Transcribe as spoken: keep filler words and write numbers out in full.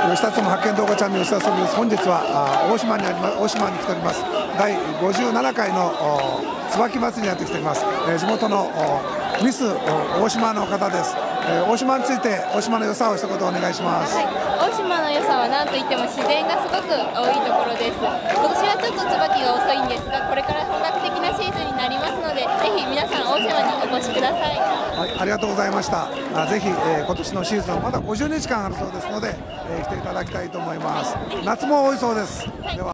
吉田妻発見動画チャンネル吉田妻です。本日はあ大島にあります大島に来ております。だいごじゅうななかいの椿祭りにやってきております。えー、地元のミス大島の方です。えー、大島について大島の良さを一言お願いします。 はい、大島の良さは何といっても自然がすごく多いところです。今年はちょっと椿が遅いんですが、これから本格的なシーズンになりますので、ぜひ皆さん大島にお越しください。 はい、ありがとうございました。あぜひ、えー、今年のシーズンまだごじゅうにちかんあるそうですので、えー、来ていただきたいと思います。夏も多いそうです。では